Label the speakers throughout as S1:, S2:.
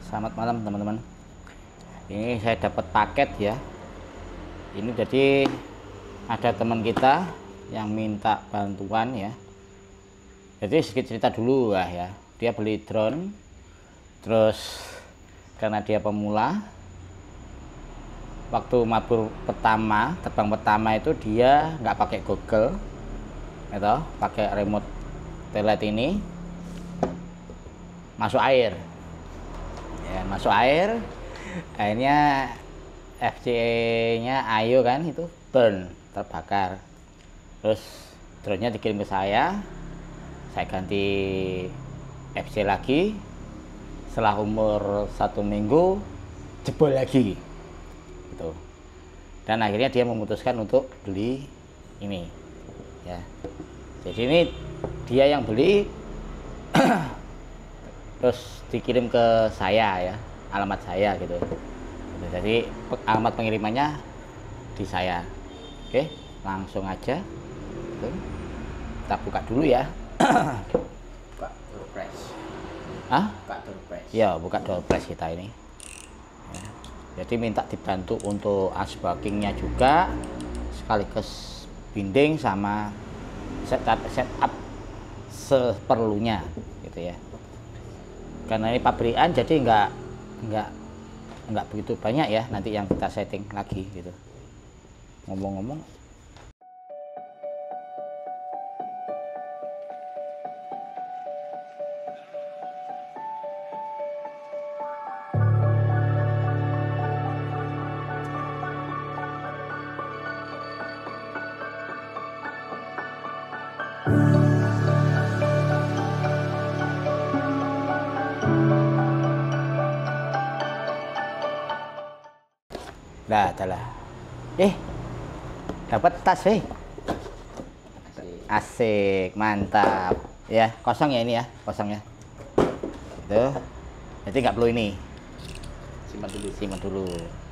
S1: Selamat malam teman-teman. Ini saya dapat paket ya. Ini jadi ada teman kita yang minta bantuan ya. Jadi sedikit cerita dulu lah ya. Dia beli drone, terus karena dia pemula, waktu mabur pertama, terbang pertama itu dia nggak pakai Google, gitu, pakai remote telet ini, masuk air. Ya, masuk air, akhirnya FCE-nya Ayo kan itu burn, terbakar. Terus drone-nya dikirim ke saya ganti FC lagi. Setelah umur 1 minggu jebol lagi, gitu. Dan akhirnya dia memutuskan untuk beli ini, ya. Jadi ini dia yang beli. Terus dikirim ke saya ya, alamat saya gitu. Jadi alamat pengirimannya di saya. Oke, langsung aja. Kita buka dulu ya.
S2: Buka door prize.
S1: Ah?
S2: Buka door prize.
S1: Ya, buka door prize kita ini. Ya. Jadi minta dibantu untuk unboxingnya juga, sekaligus binding sama setup seperlunya gitu ya. Karena ini pabrikan jadi nggak begitu banyak ya nanti yang kita setting lagi gitu. Ngomong-ngomong, adalah dapat tas asik, mantap ya. Kosong ya ini ya, kosongnya itu, jadi nggak perlu ini, simpan dulu.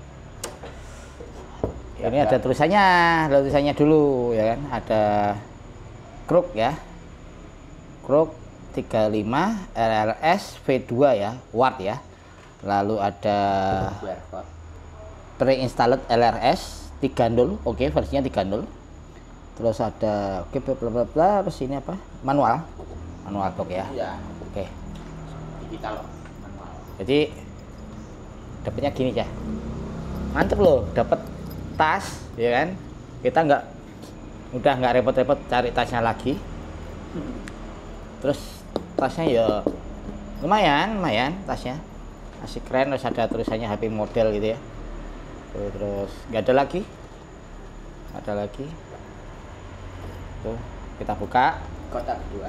S1: Ini ada tulisannya dulu ya kan, ada Kruk ya, Kruk 35 RLS V2 ya, watt ya. Lalu ada pre-installed LRS 3.0, oke, versinya 3.0. Terus ada bla bla bla, terus ini apa? Manual box ya.
S2: Iya.
S1: Oke.
S2: Digital manual.
S1: Jadi dapatnya gini ya. Mantep loh, dapat tas ya kan. Kita udah nggak repot-repot cari tasnya lagi. Terus tasnya ya lumayan tasnya. Masih keren, terus ada tulisannya HP model gitu ya. Terus nggak ada lagi. Tuh, kita buka
S2: Kotak kedua.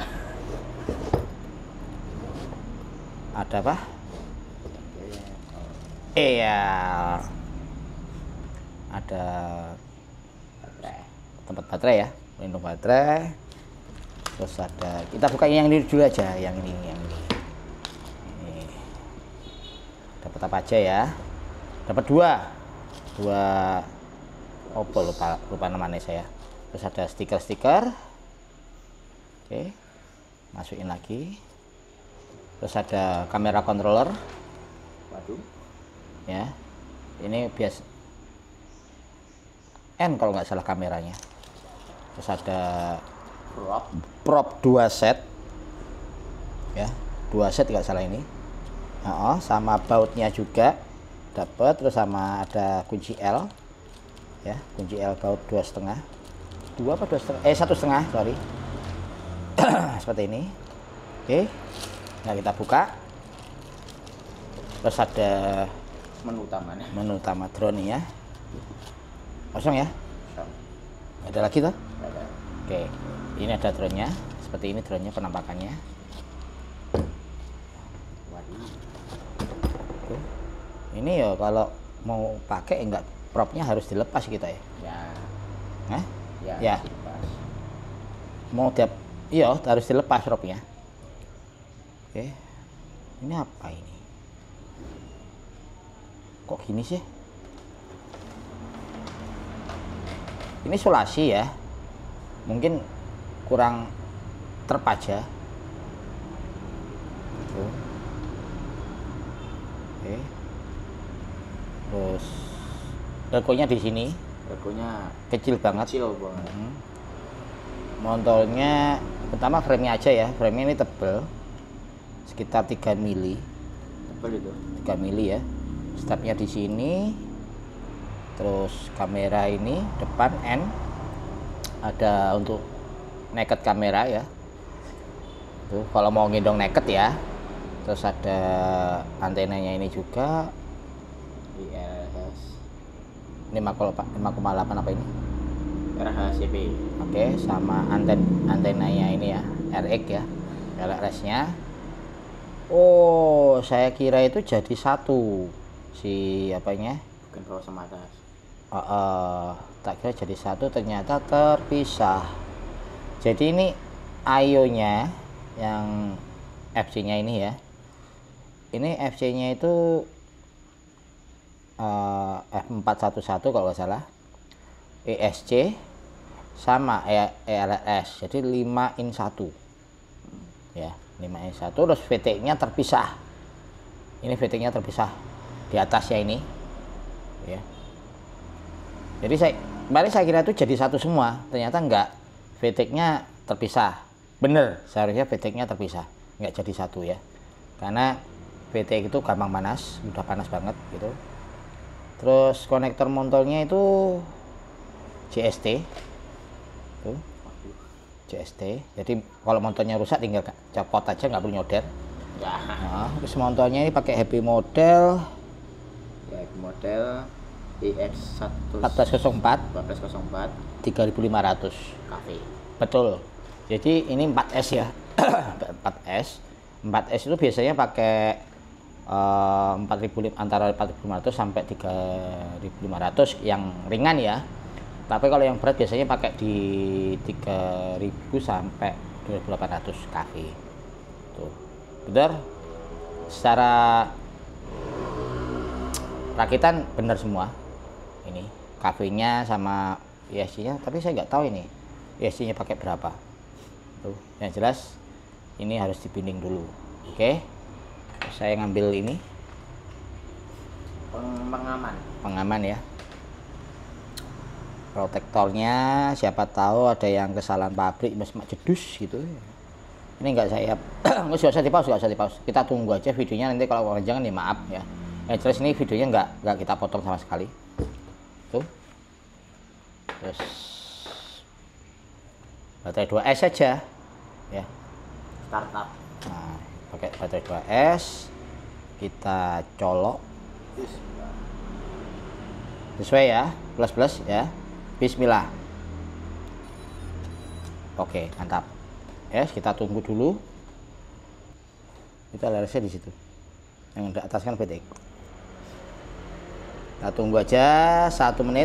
S1: ada apa? Iya, ada
S2: Baterai.
S1: tempat baterai ya, pelindung baterai. Terus ada, kita buka yang ini dulu aja, yang ini. Ini dapat apa aja ya? Dapat dua Oppo, lupa namanya saya. Terus ada stiker. Oke, masukin lagi. Terus ada kamera controller.
S2: Waduh.
S1: Ya, ini biasa N kalau nggak salah kameranya. Terus ada prop 2 set ya, 2 set nggak salah ini. Sama bautnya juga dapat. Terus sama ada kunci L ya, kunci L baut 2,5, 1,5, sorry. Seperti ini. Oke, nah kita buka. Terus ada menu utama drone ya, kosong ya, ada lagi tuh. Oke, ini ada drone-nya, seperti ini drone-nya penampakannya. Oke. Ini ya kalau mau pakai enggak, propnya harus dilepas kita ya. Ya.
S2: Dilepas.
S1: Mau iya harus dilepas propnya. Oke, ini apa ini? Kok gini sih? Ini sulasi ya, mungkin kurang terpaja. Oke. Oke. Terus logonya di sini
S2: Logonya
S1: kecil banget.
S2: kecil banget.
S1: Montolnya pertama frame-nya aja ya. Frame-nya ini tebel. Sekitar 3 mili.
S2: Tebal itu.
S1: 3 mili ya. Stepnya di sini. Terus kamera ini depan N. Ada untuk naked kamera ya. Tuh, kalau mau gendong naked ya. Terus ada antenanya ini juga.
S2: ILS
S1: Ini 5,8 apa ini?
S2: RHCP.
S1: Oke, sama antenanya ini ya, RX ya, LRS-nya. Oh, saya kira itu jadi satu si apanya?
S2: Bukan bawah sama atas.
S1: Tak kira jadi satu, ternyata terpisah. Jadi ini IO-nya yang FC-nya ini ya. Ini FC-nya itu F411 kalau nggak salah. ESC sama ELS, jadi 5 in 1 ya, 5 in 1. Terus VT-nya terpisah, ini VT-nya terpisah di atasnya ini ya. Jadi saya kira itu jadi satu semua, ternyata enggak, VT-nya terpisah. Bener, seharusnya VT-nya terpisah, enggak jadi satu ya, karena VT itu gampang panas, udah panas banget gitu. Terus konektor montolnya itu JST tuh, JST. Jadi kalau montolnya rusak tinggal copot aja, nggak perlu nyolder
S2: Ya.
S1: nah, terus montolnya ini pakai happy model
S2: Ya, model EX1
S1: 1404 3500
S2: cafe.
S1: betul. Jadi ini 4S ya. 4S itu biasanya pakai 4.000, antara 4.500 sampai 3.500 yang ringan ya. Tapi kalau yang berat biasanya pakai di 3.000 sampai 2.800 kaki. Tuh. Benar? Secara rakitan benar semua. Ini kafenya sama ESC-nya, tapi saya nggak tahu ini ESC-nya pakai berapa. Tuh, yang jelas ini harus dibinding dulu. Oke. Saya ngambil ini pengaman ya, protektornya. Siapa tahu ada yang kesalahan pabrik, mas jedus gitu. Ini enggak saya nggak usah di pause, kita tunggu aja videonya. Nanti kalau jangan ya maaf ya. Yang jelas ini videonya nggak kita potong sama sekali. Tuh, terus baterai 2S saja ya,
S2: Startup.
S1: nah, pakai baterai 2S kita colok sesuai ya, plus ya. Bismillah. Oke, mantap. Yes, kita tunggu dulu. Kita LRS di situ. Yang di atas kan VTX. Kita tunggu aja 1 menit.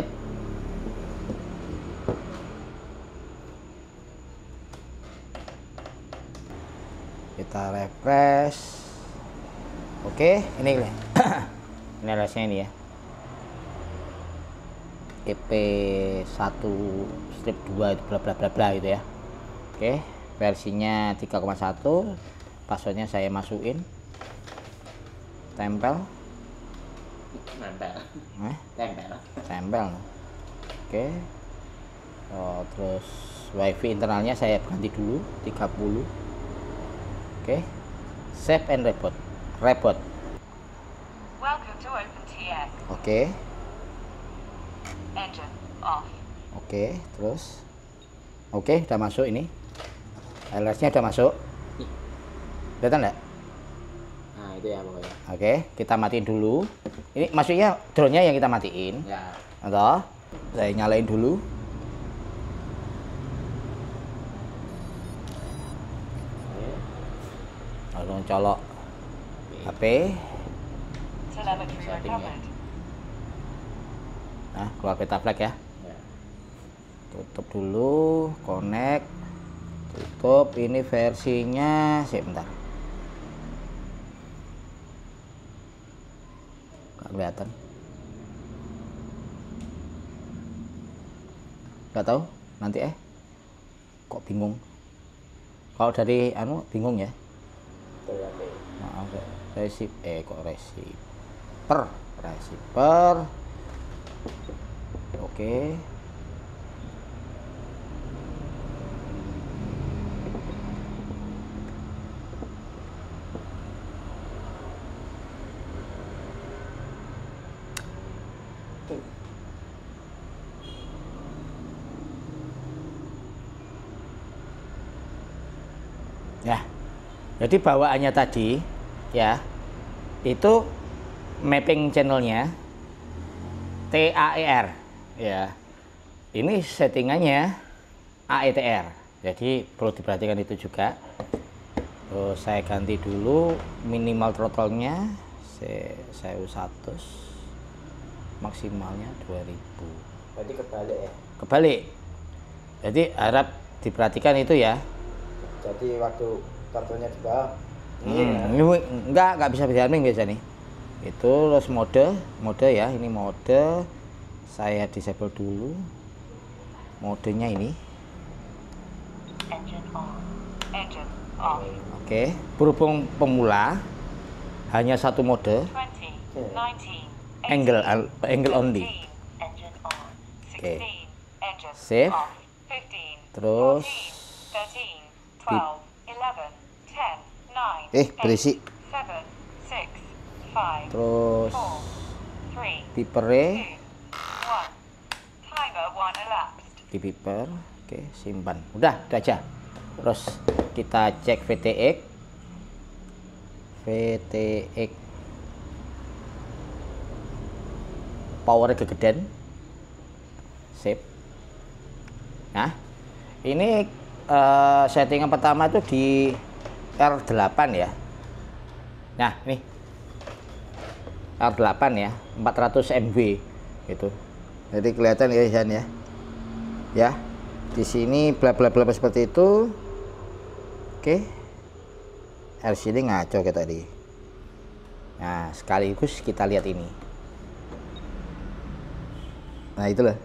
S1: Kita refresh. Oke, ini ini LRS-nya ini ya. EP1/2 itu bla bla bla bla gitu ya. Oke, versinya 3,1. Passwordnya saya masukin, tempel. Tempel. Oke. Oh, terus wifi internalnya saya ganti dulu 30. Oke. Save and reboot.
S3: Welcome to OpenTX.
S1: Oke.
S3: Engine off.
S1: Oke, terus oke, udah masuk ini. LRS-nya udah masuk. Kelihatan enggak?
S2: Nah, itu ya pokoknya.
S1: Oke, kita matiin dulu. Ini maksudnya drone-nya yang kita matiin.
S2: Ya.
S1: Atau saya nyalain dulu. Langsung colok HP.
S3: Telemetry
S2: Setting ya.
S3: recovered.
S1: Nah, keluar peta flag ya.
S2: Ya.
S1: Tutup dulu, connect. Tutup. Ini versinya sebentar. Nggak kelihatan. Nggak tahu. Nanti kok bingung. Kalau dari bingung ya.
S2: THP.
S1: Maaf, resip kok resip. receiver. Oke. Ya, jadi bawaannya tadi ya itu mapping channelnya TAER ya. Ini settingannya AETR. Jadi perlu diperhatikan itu juga. Saya ganti dulu minimal throttle-nya 1100, maksimalnya 2000.
S2: Berarti kebalik ya.
S1: Kebalik. Jadi harap diperhatikan itu ya.
S2: Jadi waktu kartunya di bawah.
S1: Ini enggak bisa diarming biasa nih. Itu terus mode ya, ini mode. Saya disable dulu. Modenya ini.
S3: Engine on. Engine off.
S1: Oke, berhubung pemula hanya satu mode,
S3: 20, 19,
S1: angle only.
S3: 15, engine on.
S1: Oke.
S3: 16, engine
S1: Save.
S3: off. 15,
S1: Terus
S3: 14, 13, 12, 11, 10, 9,
S1: berisi.
S3: 8, 7, 6, 5,
S1: Terus
S3: 4, 3,
S1: pipernya
S3: 2, 1. Timer 1 elapsed.
S1: di piper. Oke, simpan. Udah aja. Terus kita cek VTX. Powernya kegedean. Sip. Nah, ini settingan pertama itu di R8 ya. Nah, nih R8 ya, 400 MW gitu. Jadi kelihatan ya Isan ya. Ya. Di sini bla bla bla seperti itu. Oke. LCD ngaco kayak tadi. Nah, sekaligus kita lihat ini. Nah, itulah.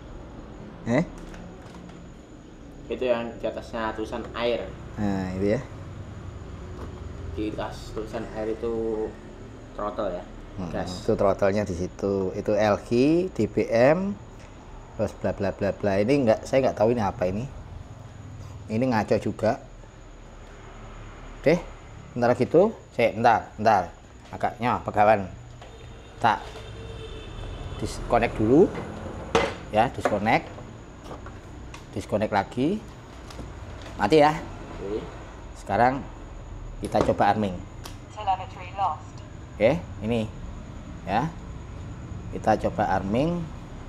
S2: Itu yang di atasnya tulisan air.
S1: Nah, itu ya.
S2: Di atas tulisan air itu throttle ya. Gas.
S1: Itu throttle-nya di situ. Itu LG, DBM, terus bla bla bla bla. Ini saya nggak tahu ini apa ini. Ini ngaco juga. Deh, bentar gitu. Bentar. Agaknya pegawan. Tak disconnect dulu. Ya, disconnect lagi. Mati ya.
S2: Oke.
S1: Sekarang kita coba arming.
S3: Telemetry lost.
S1: Oke, ini ya. Kita coba arming.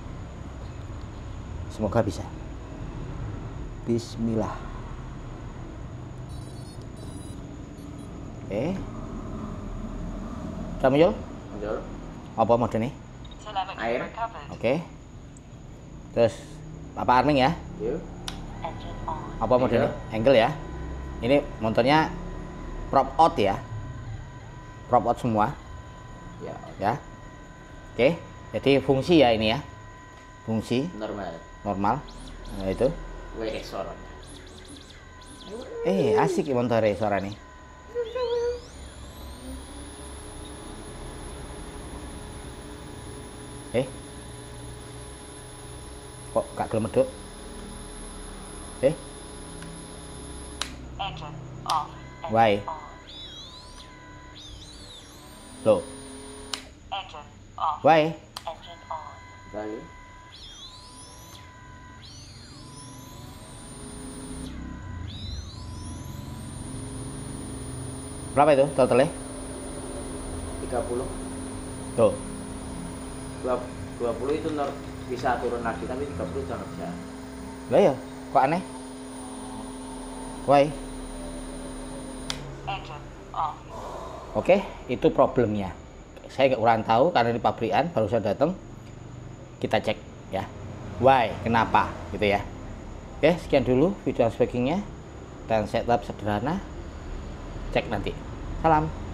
S1: Semoga bisa. Bismillah. Oke. Udah muncul?
S2: Muncul.
S1: Apa mode nih?
S3: Telemetry
S2: Air.
S3: recovered.
S1: Oke. Terus apa arming ya?
S2: Yuk.
S3: Engine on.
S1: Apa mode
S2: Angle.
S1: nih? Angle ya. Ini motornya prop out ya. Prop out semua
S2: Ya.
S1: ya. Oke. Jadi fungsi ya ini ya. Fungsi
S2: Normal.
S1: normal. Nah, itu.
S2: WX sorot.
S1: Asik ya motornya suara nih. Kok gak gelem medhuk?
S3: Engine off. Engine
S1: Why?
S3: on.
S1: Loh,
S3: Engine off.
S1: why?
S3: Engine on.
S2: Lalu.
S1: Berapa itu totalnya?
S2: 30.
S1: Tuh.
S2: 20 itu bisa turun lagi, tapi 30 udah nggak bisa.
S1: Lah ya, kok aneh? Why?
S3: Engine off.
S1: Oke, itu problemnya. Saya nggak kurang tahu karena di pabrikan baru saya datang. Kita cek ya. Why? Kenapa? Gitu ya. Oke, sekian dulu video unboxingnya dan setup sederhana. Cek nanti. Salam.